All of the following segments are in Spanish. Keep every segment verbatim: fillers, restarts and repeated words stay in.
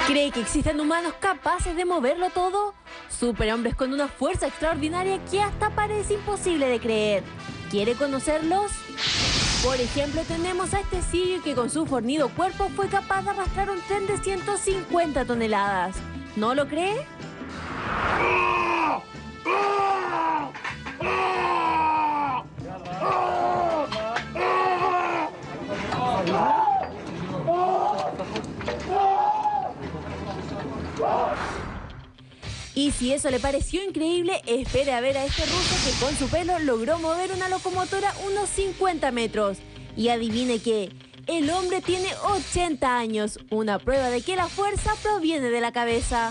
¿Cree que existen humanos capaces de moverlo todo? Superhombres con una fuerza extraordinaria que hasta parece imposible de creer. ¿Quiere conocerlos? Por ejemplo, tenemos a este sirio que con su fornido cuerpo fue capaz de arrastrar un tren de ciento cincuenta toneladas. ¿No lo cree? Y si eso le pareció increíble, espere a ver a este ruso que con su pelo logró mover una locomotora unos cincuenta metros. Y adivine qué, el hombre tiene ochenta años, una prueba de que la fuerza proviene de la cabeza.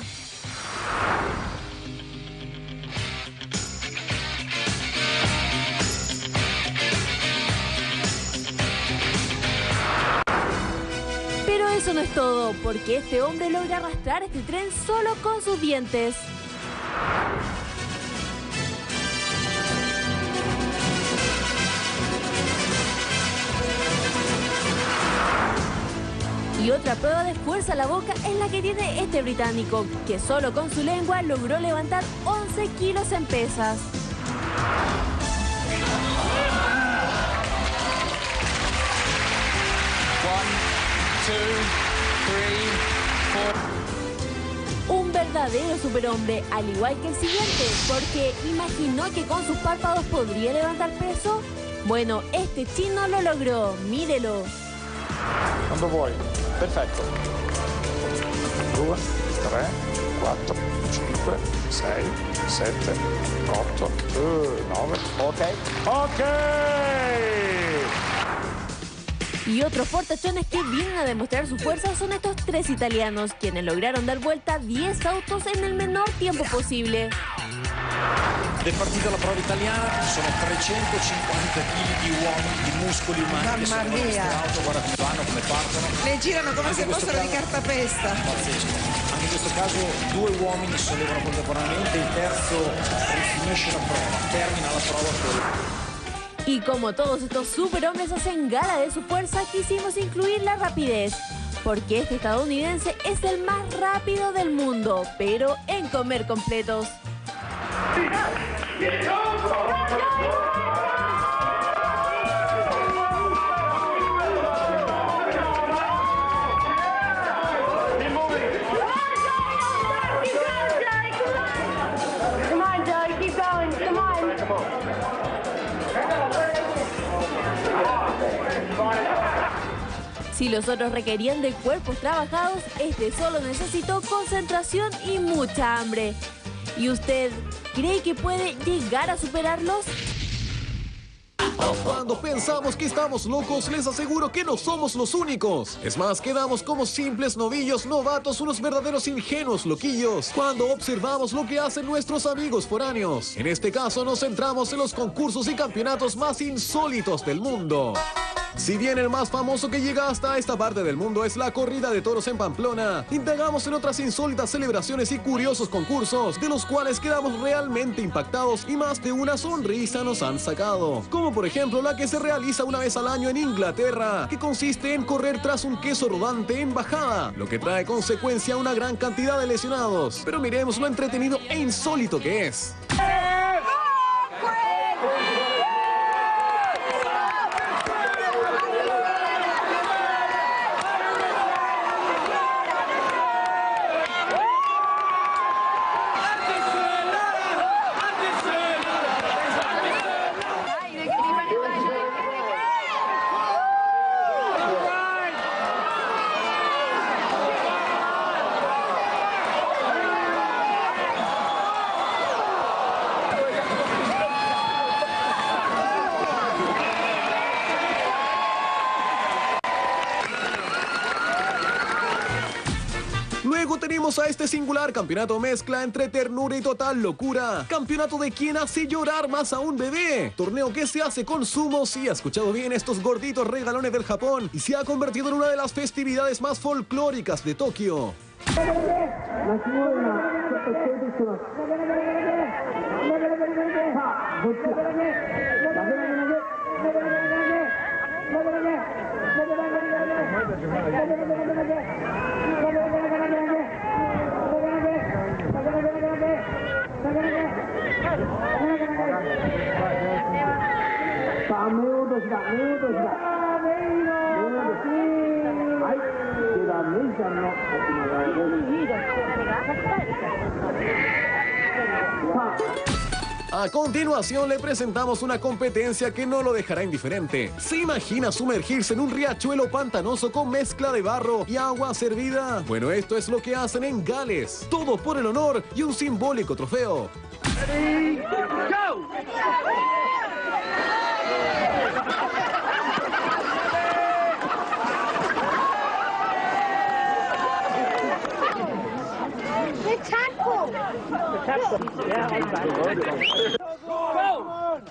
Pero eso no es todo, porque este hombre logra arrastrar este tren solo con sus dientes. Y otra prueba de fuerza a la boca es la que tiene este británico, que solo con su lengua logró levantar once kilos en pesas. Un verdadero superhombre, al igual que el siguiente, porque imaginó que con sus párpados podría levantar peso. Bueno, este chino lo logró, mírelo. Quando vuoi, perfetto. due, tre, quattro, cinque, sei, sette, otto, nove, ok. Ok. Y otros fortachones que vienen a demostrar su fuerza son estos tres italianos, quienes lograron dar vuelta diez autos en el menor tiempo possibile. È partita la prova italiana, sono trecentocinquanta chili di uomini, di muscoli umani. Mamma che mia! auto, guarda come vanno, come partono. Le girano come Anche se fossero caso, di cartapesta. Pazzesco. Anche in questo caso due uomini sollevano contemporaneamente, il terzo rifinisce la prova, termina la prova con... Y como todos estos superhombres hacen gala de su fuerza, quisimos incluir la rapidez, porque este estadounidense es el más rápido del mundo, pero en comer completos. Si los otros requerían de cuerpos trabajados, este solo necesitó concentración y mucha hambre. ¿Y usted cree que puede llegar a superarlos? Cuando pensamos que estamos locos, les aseguro que no somos los únicos. Es más, quedamos como simples novillos, novatos, unos verdaderos ingenuos loquillos, cuando observamos lo que hacen nuestros amigos foráneos. En este caso nos centramos en los concursos y campeonatos más insólitos del mundo. Si bien el más famoso que llega hasta esta parte del mundo es la corrida de toros en Pamplona, indagamos en otras insólitas celebraciones y curiosos concursos, de los cuales quedamos realmente impactados y más de una sonrisa nos han sacado. Como por ejemplo la que se realiza una vez al año en Inglaterra, que consiste en correr tras un queso rodante en bajada, lo que trae consecuencia una gran cantidad de lesionados. Pero miremos lo entretenido e insólito que es. Luego tenemos a este singular campeonato mezcla entre ternura y total locura. Campeonato de quien hace llorar más a un bebé. Torneo que se hace con sumos, sí, ha escuchado bien, estos gorditos regalones del Japón, y se ha convertido en una de las festividades más folclóricas de Tokio. A continuación le presentamos una competencia que no lo dejará indiferente. ¿Se imagina sumergirse en un riachuelo pantanoso con mezcla de barro y agua servida? Bueno, esto es lo que hacen en Gales. Todo por el honor y un simbólico trofeo. Ready, go! The tackle! The tackle. Yeah, I'm back. Go!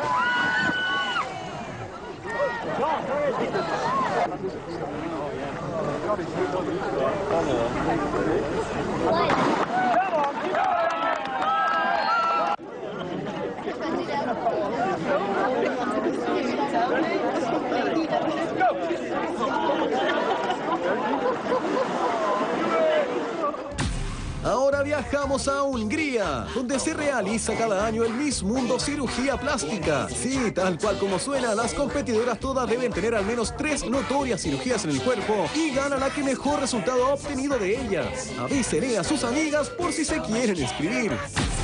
Ahora viajamos a Hungría, donde se realiza cada año el Miss Mundo Cirugía Plástica. Sí, tal cual como suena, las competidoras todas deben tener al menos tres notorias cirugías en el cuerpo y gana la que mejor resultado ha obtenido de ellas. Avísenle a sus amigas por si se quieren inscribir.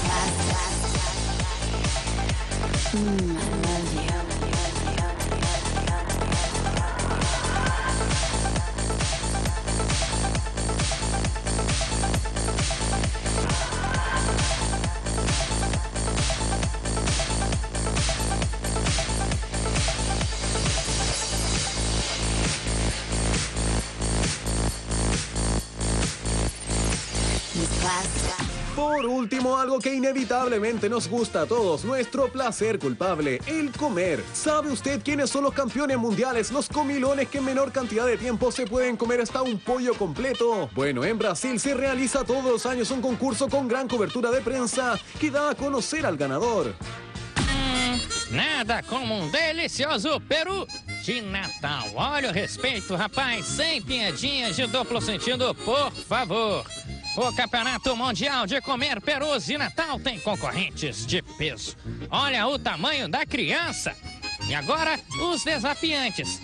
Por último, algo que inevitablemente nos gusta a todos, nuestro placer culpable, el comer. ¿Sabe usted quiénes son los campeones mundiales, los comilones que en menor cantidad de tiempo se pueden comer hasta un pollo completo? Bueno, en Brasil se realiza todos los años un concurso con gran cobertura de prensa que da a conocer al ganador. Hum, nada como um delicioso peru de Natal. Olha o respeito, rapaz, sem piadinhas de duplo sentido, por favor. O Campeonato Mundial de Comer Perus de Natal tem concorrentes de peso. Olha o tamanho da criança. E agora, os desafiantes.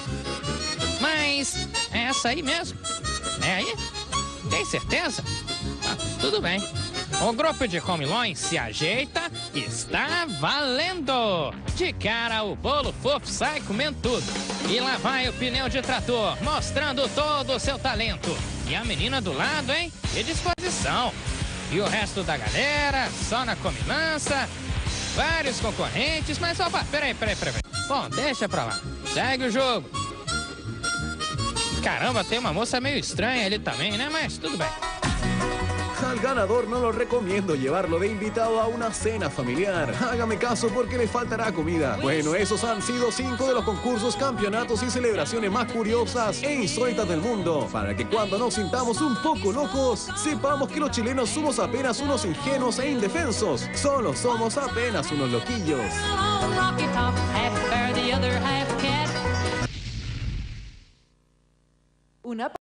Mas é essa aí mesmo? É aí? Tem certeza? Ah, tudo bem. O grupo de comilões se ajeita e está valendo! De cara, o bolo fofo sai comendo tudo. E lá vai o pneu de trator, mostrando todo o seu talento. E a menina do lado, hein? De disposição. E o resto da galera, só na comilança. Vários concorrentes, mas opa, peraí, peraí, peraí. Bom, deixa pra lá. Segue o jogo. Caramba, tem uma moça meio estranha ali também, né? Mas tudo bem. Al ganador no lo recomiendo llevarlo de invitado a una cena familiar. Hágame caso porque le faltará comida. Bueno, esos han sido cinco de los concursos, campeonatos y celebraciones más curiosas e insólitas del mundo. Para que cuando nos sintamos un poco locos, sepamos que los chilenos somos apenas unos ingenuos e indefensos. Solo somos apenas unos loquillos. Una